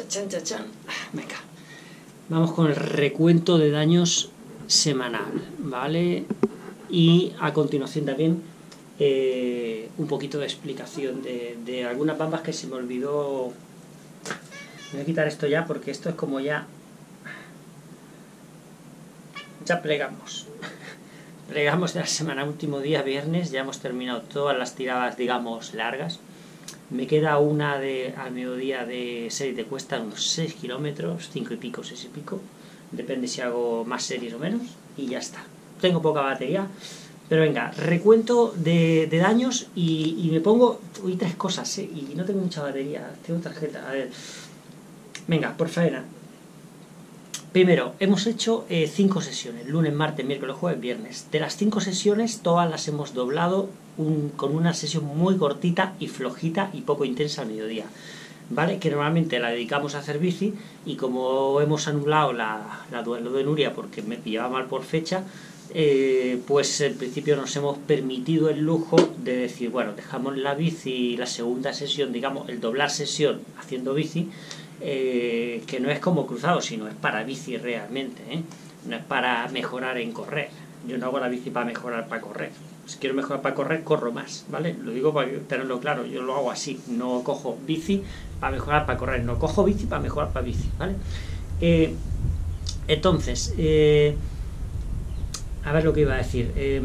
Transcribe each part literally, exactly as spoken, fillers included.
Chachan, chachan. Venga. Vamos con el recuento de daños semanal, ¿vale? Y a continuación también eh, un poquito de explicación de, de algunas bambas que se me olvidó. Voy a quitar esto ya porque esto es como ya... Ya plegamos. Plegamos de la semana, último día, viernes, ya hemos terminado todas las tiradas, digamos, largas. Me queda una de al mediodía de serie de cuesta, unos seis kilómetros, cinco y pico, seis y pico. Depende si hago más series o menos. Y ya está. Tengo poca batería. Pero venga, recuento de, de daños y, y me pongo... Uy, tres cosas, ¿eh? Y no tengo mucha batería. Tengo tarjeta. A ver. Venga, por faena. Primero, hemos hecho eh, cinco sesiones, lunes, martes, miércoles, jueves, viernes. De las cinco sesiones, todas las hemos doblado un, con una sesión muy cortita y flojita y poco intensa al mediodía, ¿vale? Que normalmente la dedicamos a hacer bici y como hemos anulado la, la duelo de Nuria porque me pillaba mal por fecha, eh, pues en principio nos hemos permitido el lujo de decir, bueno, dejamos la bici, la segunda sesión, digamos, el doblar sesión haciendo bici, Eh, que no es como cruzado, sino es para bici realmente, ¿eh? No es para mejorar en correr. Yo no hago la bici para mejorar para correr. Si quiero mejorar para correr, corro más, ¿vale? Lo digo para tenerlo claro, yo lo hago así, no cojo bici para mejorar para correr, no cojo bici para mejorar para bici, ¿vale? Eh, entonces, eh, a ver lo que iba a decir. Eh,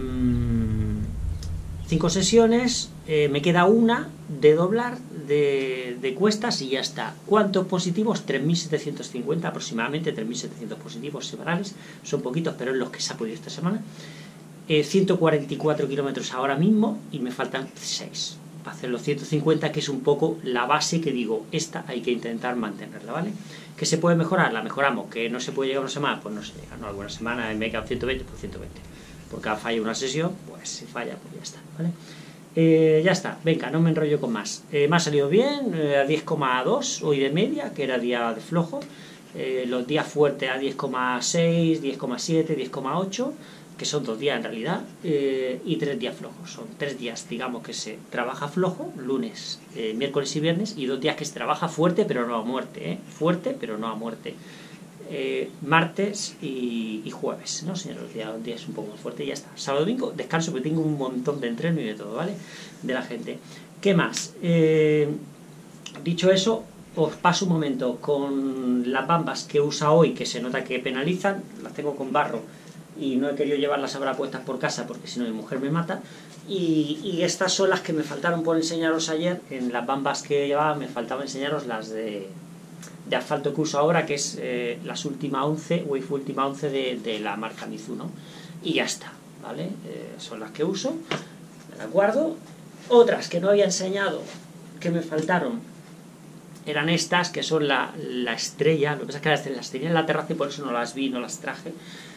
cinco sesiones, eh, me queda una de doblar de, de cuestas y ya está. ¿Cuántos positivos? tres mil setecientos cincuenta aproximadamente, tres mil setecientos positivos semanales, son poquitos pero es los que se ha podido esta semana. eh, ciento cuarenta y cuatro kilómetros ahora mismo y me faltan seis para hacer los ciento cincuenta, que es un poco la base que digo, esta hay que intentar mantenerla, ¿vale? ¿Que se puede mejorar? La mejoramos. ¿Que no se puede llegar a una semana? Pues no se llega, ¿no? Alguna semana me quedan ciento veinte, pues ciento veinte. Porque ha fallado una sesión, pues si falla, pues ya está, ¿vale? Eh, ya está, venga, no me enrollo con más. Eh, me ha salido bien, eh, a diez coma dos hoy de media, que era día de flojo. Eh, los días fuertes a diez coma seis, diez coma siete, diez coma ocho, que son dos días en realidad, eh, y tres días flojos. Son tres días, digamos, que se trabaja flojo, lunes, eh, miércoles y viernes, y dos días que se trabaja fuerte, pero no a muerte, ¿eh? Fuerte, pero no a muerte. Eh, martes y, y jueves, ¿no, señor? Los días, días un poco más fuerte y ya está. Sábado domingo descanso, porque tengo un montón de entreno y de todo, ¿vale? De la gente. ¿Qué más? Eh, dicho eso, os paso un momento con las bambas que usa hoy, que se nota que penalizan. Las tengo con barro y no he querido llevarlas ahora puestas por casa porque si no mi mujer me mata. Y, y estas son las que me faltaron por enseñaros ayer. En las bambas que llevaba me faltaba enseñaros las de... de asfalto que uso ahora, que es eh, las última once, Wave última once de, de la marca Mizuno, y ya está, ¿vale? Eh, son las que uso, me las guardo. Otras que no había enseñado, que me faltaron, eran estas, que son la, la estrella. Lo que pasa es que las, las tenía en la terraza y por eso no las vi, no las traje.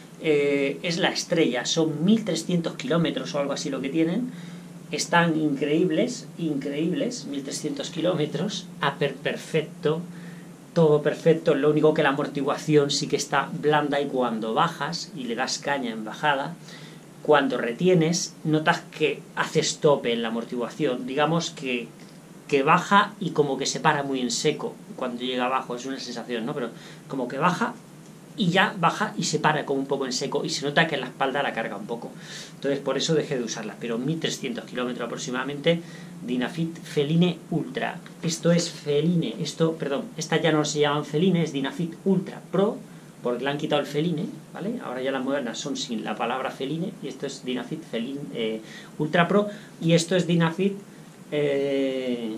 Eh, es la estrella, son mil trescientos kilómetros o algo así lo que tienen. Están increíbles, increíbles, mil trescientos kilómetros, a per perfecto, todo perfecto. Lo único que la amortiguación sí que está blanda y cuando bajas y le das caña en bajada, cuando retienes, notas que haces tope en la amortiguación, digamos que, que baja y como que se para muy en seco cuando llega abajo, es una sensación, ¿no? Pero como que baja y ya baja y se para como un poco en seco y se nota que en la espalda la carga un poco. Entonces por eso dejé de usarlas, pero mil trescientos kilómetros aproximadamente. Dynafit Feline Ultra. Esto es Feline, esto, perdón, estas ya no se llaman Feline, es Dynafit Ultra Pro, porque le han quitado el Feline, ¿vale? Ahora ya las modernas son sin la palabra Feline, y esto es Dynafit Feline eh, Ultra Pro, y esto es Dynafit eh,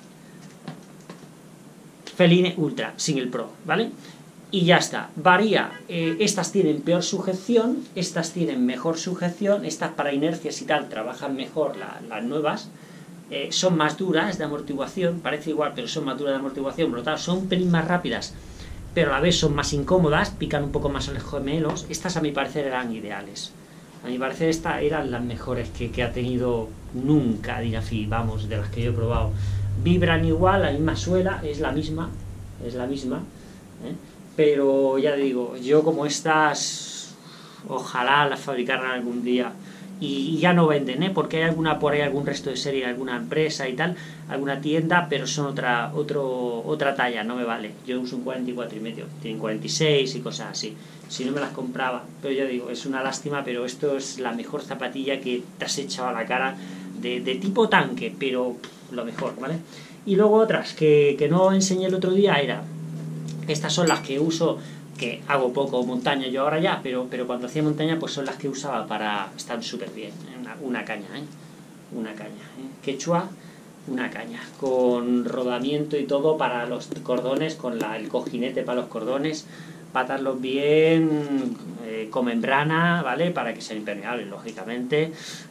Feline Ultra, sin el Pro, ¿vale? Y ya está, varía, eh, estas tienen peor sujeción, estas tienen mejor sujeción, estas para inercias y tal trabajan mejor la, las nuevas. Eh, son más duras de amortiguación, parece igual, pero son más duras de amortiguación, por lo tanto son un pelín más rápidas, pero a la vez son más incómodas, pican un poco más a los gemelos. Estas a mi parecer eran ideales, a mi parecer estas eran las mejores que, que ha tenido nunca Dynafit, vamos, de las que yo he probado. Vibran igual, la misma suela, es la misma, es la misma, ¿eh? Pero ya digo, yo como estas, ojalá las fabricaran algún día y, y ya no venden, ¿eh? Porque hay alguna por ahí, algún resto de serie, alguna empresa y tal, alguna tienda, pero son otra otro otra talla, no me vale. Yo uso un cuarenta y cuatro y medio, tienen cuarenta y seis y cosas así. Si no me las compraba, pero yo digo, es una lástima, pero esto es la mejor zapatilla que te has echado a la cara de, de tipo tanque, pero pff, lo mejor, ¿vale? Y luego otras que, que no enseñé el otro día era, estas son las que uso, que hago poco montaña yo ahora ya, pero, pero cuando hacía montaña pues son las que usaba para, están súper bien, ¿eh? una, una caña, ¿eh? una caña, ¿eh? Quechua, una caña, con rodamiento y todo para los cordones, con la, el cojinete para los cordones, patarlos bien, eh, con membrana, ¿vale? Para que sean impermeables, lógicamente,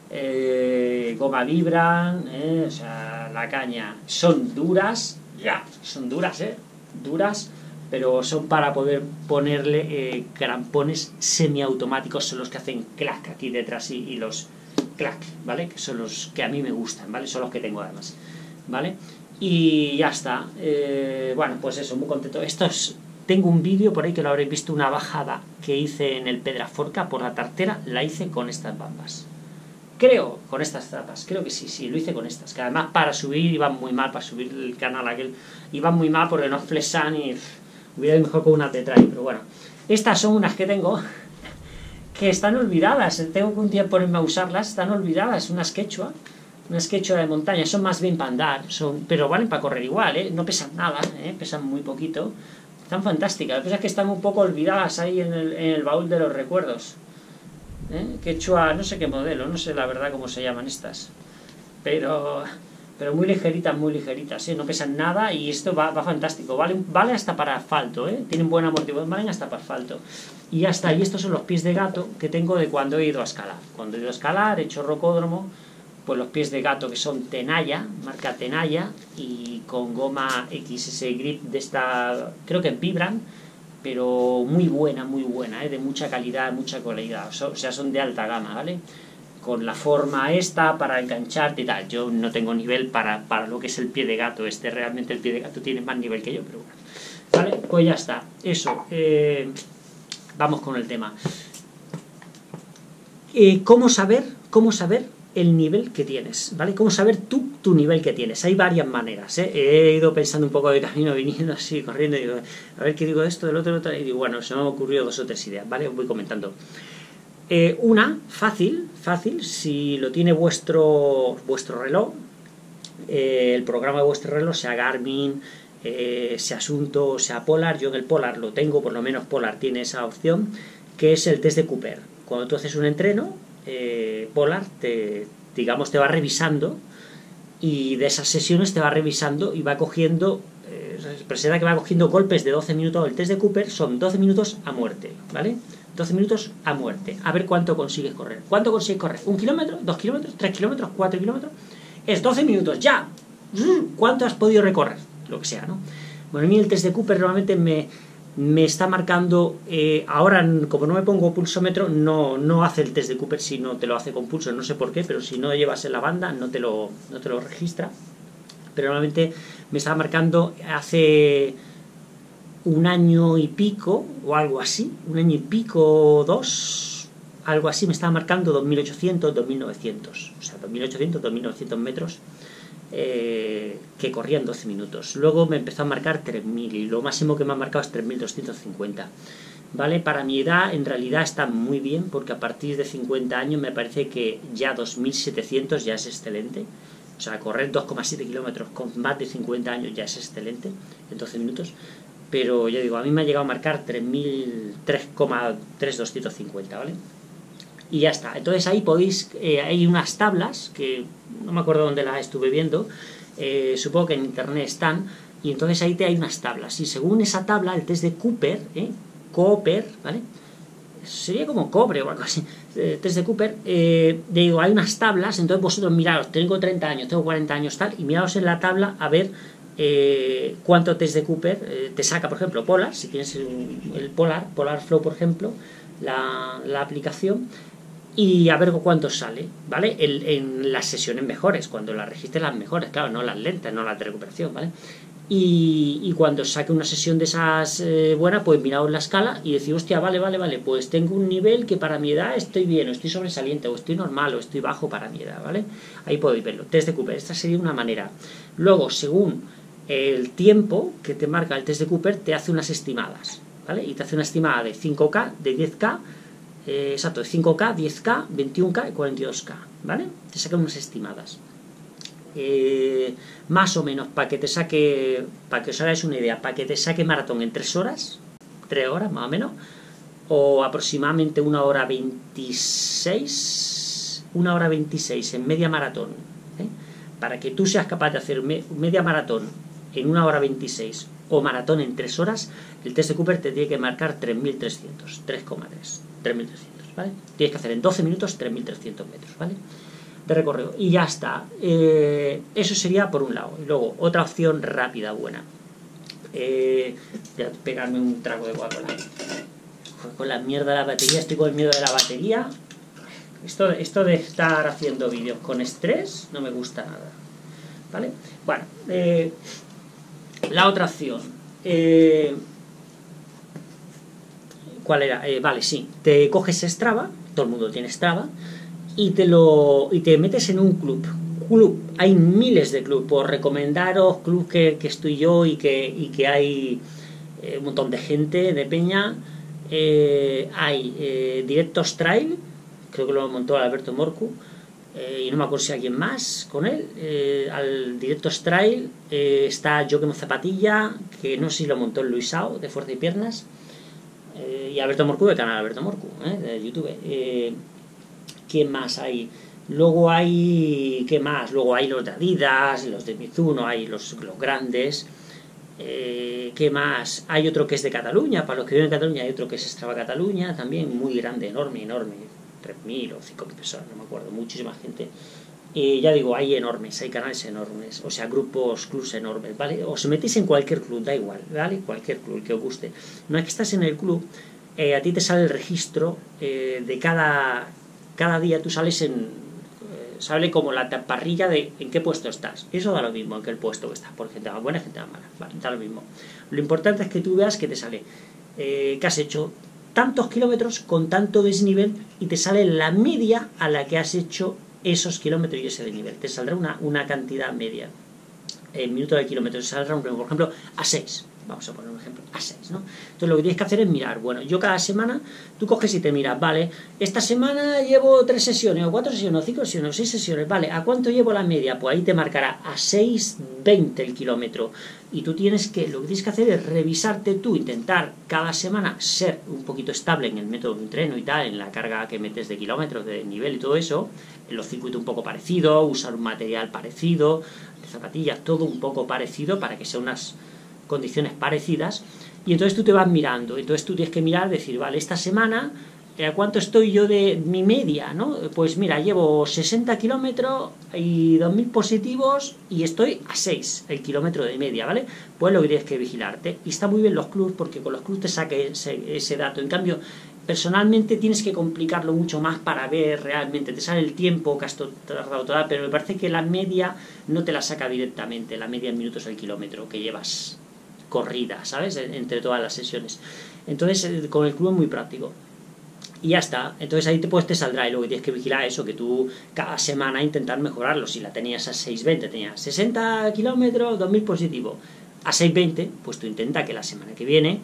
eh, goma vibran, ¿eh? O sea, la caña, son duras, ya, son duras, ¿eh? Duras, pero son para poder ponerle eh, crampones semiautomáticos, son los que hacen clac aquí detrás y, y los clac, ¿vale? Que son los que a mí me gustan, ¿vale? Son los que tengo además, ¿vale? Y ya está, eh, bueno, pues eso, muy contento. Estos, tengo un vídeo por ahí que lo habréis visto, una bajada que hice en el Pedraforca por la Tartera, la hice con estas bambas. Creo, con estas zapas, creo que sí, sí, lo hice con estas, que además para subir iban muy mal, para subir el canal aquel, iban muy mal porque no flesan y pff, hubiera ido mejor con una Tetrai, pero bueno. Estas son unas que tengo que están olvidadas, tengo que un día ponerme a usarlas, están olvidadas, unas quechua, unas quechua de montaña, son más bien para andar, son, pero valen para correr igual, ¿eh? No pesan nada, ¿eh? Pesan muy poquito, están fantásticas, lo que pasa es que están un poco olvidadas ahí en el, en el baúl de los recuerdos. ¿Eh? Quechua, no sé qué modelo, no sé la verdad cómo se llaman estas, pero pero muy ligeritas, muy ligeritas, ¿eh? No pesan nada y esto va, va fantástico, vale, vale hasta para asfalto, ¿eh? Tienen buen amortiguador, valen hasta para asfalto. Y ya está, y estos son los pies de gato que tengo de cuando he ido a escalar. Cuando he ido a escalar, he hecho rocódromo, pues los pies de gato que son Tenaya, marca Tenaya, y con goma X S Grip de esta, creo que vibran, pero muy buena, muy buena, ¿eh? De mucha calidad, mucha calidad, o sea, son de alta gama, ¿vale? Con la forma esta para engancharte y tal. Yo no tengo nivel para, para lo que es el pie de gato, este realmente el pie de gato tiene más nivel que yo, pero bueno. Vale, pues ya está, eso, eh, vamos con el tema. Eh, ¿Cómo saber, cómo saber el nivel que tienes, ¿vale? ¿Cómo saber tú tu nivel que tienes? Hay varias maneras, ¿eh? He ido pensando un poco de camino, viniendo así, corriendo, y digo, a ver qué digo de esto, del otro, del otro, y digo, bueno, se me han ocurrido dos o tres ideas, ¿vale? Os voy comentando. Eh, una, fácil, fácil, si lo tiene vuestro, vuestro reloj, eh, el programa de vuestro reloj, sea Garmin, eh, sea Asunto, sea Polar, yo en el Polar lo tengo, por lo menos Polar tiene esa opción, que es el test de Cooper. Cuando tú haces un entreno, eh, Polar te, digamos, te va revisando, y de esas sesiones te va revisando y va cogiendo, eh, presenta que va cogiendo golpes de doce minutos. El test de Cooper son doce minutos a muerte, ¿vale? doce minutos a muerte, a ver cuánto consigues correr. ¿Cuánto consigues correr? ¿Un kilómetro? ¿Dos kilómetros? ¿Tres kilómetros? ¿Cuatro kilómetros? Es doce minutos, ya. ¿Cuánto has podido recorrer? Lo que sea, ¿no? Bueno, a mí el test de Cooper realmente me, me está marcando, eh, ahora como no me pongo pulsómetro, no, no hace el test de Cooper, si no te lo hace con pulso, no sé por qué, pero si no llevas en la banda no te lo, no te lo registra. Pero normalmente me estaba marcando hace un año y pico o algo así, un año y pico, dos, algo así, me estaba marcando dos mil ochocientos, dos mil novecientos, o sea, dos mil ochocientos, dos mil novecientos metros, eh, que corrían doce minutos. Luego me empezó a marcar tres mil y lo máximo que me ha marcado es tres mil doscientos cincuenta. ¿Vale? Para mi edad en realidad está muy bien, porque a partir de cincuenta años me parece que ya dos mil setecientos ya es excelente. O sea, correr dos coma siete kilómetros con más de cincuenta años ya es excelente en doce minutos. Pero yo digo, a mí me ha llegado a marcar tres mil, tres coma tres doscientos cincuenta, ¿vale? Y ya está. Entonces ahí podéis, eh, hay unas tablas, que no me acuerdo dónde las estuve viendo, eh, supongo que en internet están, y entonces ahí te hay unas tablas. Y según esa tabla, el test de Cooper, ¿eh? Cooper, ¿vale? Sería como cobre o algo así, eh, test de Cooper, eh, digo, hay unas tablas, entonces vosotros miraros, tengo treinta años, tengo cuarenta años, tal, y miraos en la tabla a ver eh, cuánto test de Cooper eh, te saca, por ejemplo, Polar, si tienes el, el Polar, Polar Flow, por ejemplo, la, la aplicación, y a ver cuánto sale, ¿vale? El, en las sesiones mejores, cuando las registres las mejores, claro, no las lentas, no las de recuperación, ¿vale? Y, y cuando saque una sesión de esas eh, buena, pues miraos la escala y decir, hostia, vale, vale, vale, pues tengo un nivel que para mi edad estoy bien, o estoy sobresaliente, o estoy normal, o estoy bajo para mi edad, ¿vale? Ahí podéis verlo. Test de Cooper, esta sería una manera. Luego, según el tiempo que te marca el test de Cooper, te hace unas estimadas, ¿vale? Y te hace una estimada de cinco K, de diez K, eh, exacto, de cinco K, diez K, veintiuno K y cuarenta y dos K, ¿vale? Te sacan unas estimadas. Eh, más o menos, para que te saque, para que os hagáis una idea, para que te saque maratón en tres horas, tres horas más o menos, o aproximadamente una hora veintiséis, una hora veintiséis en media maratón, ¿eh? Para que tú seas capaz de hacer me, media maratón en una hora veintiséis o maratón en tres horas, el test de Cooper te tiene que marcar tres mil trescientos, tres coma tres, tres mil trescientos, ¿vale? Tienes que hacer en doce minutos tres mil trescientos metros, ¿vale? De recorrido, y ya está. Eh, eso sería por un lado. Y luego, otra opción rápida, buena. Eh, voy a pegarme un trago de Coca-Cola. Con la mierda de la batería, estoy con el miedo de la batería. Esto, esto de estar haciendo vídeos con estrés no me gusta nada, ¿vale? Bueno, eh, la otra opción. Eh, ¿Cuál era? Eh, vale, sí. Te coges Strava, todo el mundo tiene Strava, y te lo y te metes en un club. Club, hay miles de clubes. Por recomendaros clubes que, que estoy yo y que, y que hay eh, un montón de gente de peña. Eh, hay eh, Directos Trail, creo que lo montó Alberto Morcu, eh, y no me acuerdo si alguien más con él. Eh, al Directos Trail eh, está Joaquim Zapatilla, que no sé si lo montó el Luisao de Fuerza y Piernas, eh, y Alberto Morcu del canal Alberto Morcu, eh, de YouTube. Eh, ¿Qué más hay? Luego hay... ¿Qué más? Luego hay los de Adidas, los de Mizuno, hay los, los grandes. Eh, ¿Qué más? Hay otro que es de Cataluña, para los que viven en Cataluña hay otro que es Strava Cataluña, también muy grande, enorme, enorme. tres mil o cinco mil personas, no me acuerdo, muchísima gente. Y ya digo, hay enormes, hay canales enormes, o sea, grupos, clubs enormes, ¿vale? Os metéis en cualquier club, da igual, ¿vale? Cualquier club, el que os guste. No es que estás en el club, eh, a ti te sale el registro eh, de cada... Cada día tú sales en... Eh, sale como la parrilla de en qué puesto estás. Eso da lo mismo en qué puesto que estás, por gente más buena, gente más mala. Vale, da lo mismo. Lo importante es que tú veas que te sale eh, que has hecho tantos kilómetros con tanto desnivel y te sale la media a la que has hecho esos kilómetros y ese desnivel. Te saldrá una, una cantidad media. En minuto de kilómetros te saldrá, un, por ejemplo, a seis. Vamos a poner un ejemplo, a seis, ¿no? Entonces lo que tienes que hacer es mirar, bueno, yo cada semana, tú coges y te miras, vale, esta semana llevo tres sesiones, o cuatro sesiones, o cinco sesiones, o seis sesiones, vale, ¿a cuánto llevo la media? Pues ahí te marcará a seis veinte el kilómetro, y tú tienes que, lo que tienes que hacer es revisarte tú, intentar cada semana ser un poquito estable en el método de entreno y tal, en la carga que metes de kilómetros, de nivel y todo eso, en los circuitos un poco parecido, usar un material parecido, de zapatillas, todo un poco parecido para que sea unas condiciones parecidas, y entonces tú te vas mirando, entonces tú tienes que mirar, decir, vale, esta semana, ¿a cuánto estoy yo de mi media? ¿No? Pues mira, llevo sesenta kilómetros y dos mil positivos y estoy a seis el kilómetro de media, ¿vale? Pues lo que tienes que vigilarte, y está muy bien los clubs, porque con los clubs te saque ese, ese dato. En cambio, personalmente tienes que complicarlo mucho más para ver realmente, te sale el tiempo que has tardado toda, pero me parece que la media no te la saca directamente, la media en minutos al kilómetro que llevas corrida, ¿sabes? Entre todas las sesiones. Entonces, con el club es muy práctico. Y ya está. Entonces ahí te, pues, te saldrá, y luego tienes que vigilar eso, que tú cada semana intentar mejorarlo. Si la tenías a seis veinte, tenías sesenta kilómetros, dos mil positivo. A seis veinte, pues tú intenta que la semana que viene,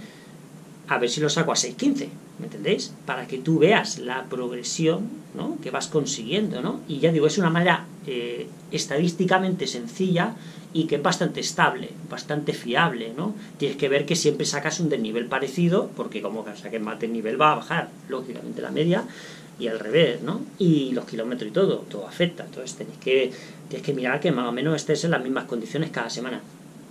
a ver si lo saco a seis quince, ¿me entendéis? Para que tú veas la progresión, ¿no?, que vas consiguiendo, ¿no? Y ya digo, es una manera eh, estadísticamente sencilla y que es bastante estable, bastante fiable, ¿no? Tienes que ver que siempre sacas un desnivel parecido, porque como saques más desnivel va a bajar, lógicamente, la media, y al revés, ¿no? Y los kilómetros y todo, todo afecta. Entonces tenéis que, tienes que mirar que más o menos estés en las mismas condiciones cada semana.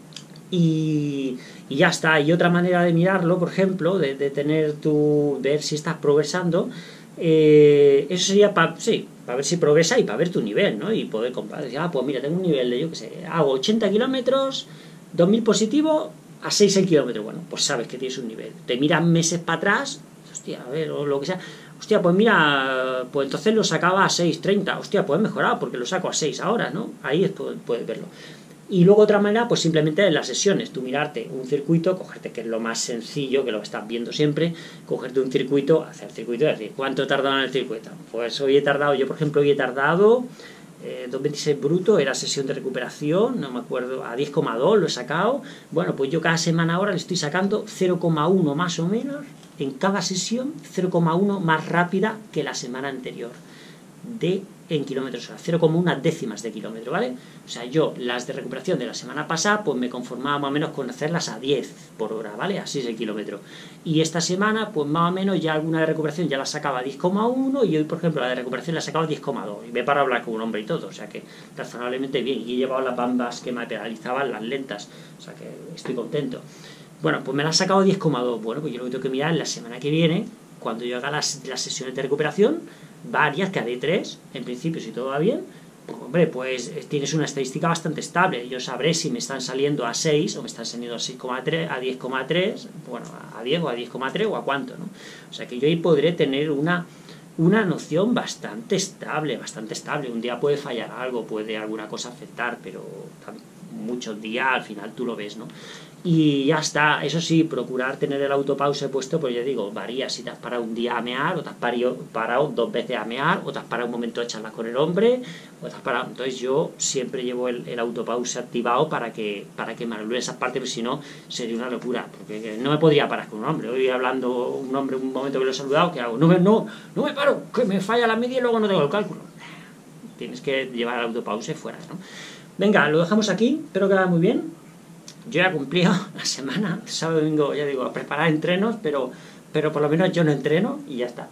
Y, y ya está. Y otra manera de mirarlo, por ejemplo, de, de tener tu, ver si estás progresando, eh, eso sería para, sí, para ver si progresa y para ver tu nivel, ¿no? Y poder comparar, decir, ah, pues mira, tengo un nivel de, yo qué sé, hago ochenta kilómetros, dos mil positivo, a seis el kilómetro. Bueno, pues sabes que tienes un nivel. Te miras meses para atrás, hostia, a ver, o lo que sea, hostia, pues mira, pues entonces lo sacaba a seis treinta, hostia, pues he mejorado porque lo saco a seis ahora, ¿no? Ahí es, puedes verlo. Y luego otra manera, pues simplemente en las sesiones, tú mirarte un circuito, cogerte, que es lo más sencillo, que lo estás viendo siempre, cogerte un circuito, hacer circuito y decir, ¿cuánto he tardado en el circuito? Pues hoy he tardado, yo por ejemplo hoy he tardado eh, dos veintiséis bruto, era sesión de recuperación, no me acuerdo, a diez coma dos lo he sacado. Bueno, pues yo cada semana ahora le estoy sacando cero coma uno más o menos, en cada sesión, cero coma uno más rápida que la semana anterior, de en kilómetros hora, cero coma uno décimas de kilómetro, ¿vale? O sea, yo las de recuperación de la semana pasada, pues me conformaba más o menos con hacerlas a diez por hora, ¿vale? Así es el kilómetro. Y esta semana, pues más o menos ya alguna de recuperación ya la sacaba a diez coma uno y hoy, por ejemplo, la de recuperación la sacaba a diez coma dos. Y me paro a hablar con un hombre y todo, o sea que razonablemente bien. Y he llevado las bambas que me penalizaban, las lentas, o sea que estoy contento. Bueno, pues me la ha sacado a diez coma dos. Bueno, pues yo lo que tengo que mirar es la semana que viene, cuando yo haga las, las sesiones de recuperación, varias, que haré tres, en principio, si todo va bien, pues, hombre, pues tienes una estadística bastante estable. Yo sabré si me están saliendo a seis o me están saliendo a seis coma tres, a diez coma tres, bueno, a diez o a diez coma tres o a cuánto, ¿no? O sea que yo ahí podré tener una, una noción bastante estable, bastante estable. Un día puede fallar algo, puede alguna cosa afectar, pero muchos días al final tú lo ves, ¿no? Y ya está. Eso sí, procurar tener el autopause puesto, pues ya digo, varía si te has parado un día a mear, o te has parado, parado dos veces a mear, o te has parado un momento de charlar con el hombre, o te has parado. Entonces yo siempre llevo el, el autopause activado para que para que me anule esa parte, porque si no sería una locura, porque no me podría parar con un hombre. Hoy hablando un hombre, un momento que lo he saludado, ¿qué hago? No me, no, no me paro, que me falla la media y luego no tengo el cálculo. Tienes que llevar el autopause fuera, ¿no? Venga, lo dejamos aquí, espero que vaya muy bien. Yo ya he cumplido la semana, sábado y domingo, ya digo, a preparar entrenos, pero, pero por lo menos yo no entreno y ya está.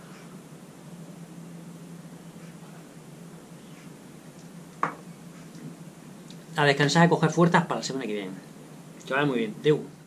A descansar y coger fuerzas para la semana que viene. Que vaya muy bien. Deu.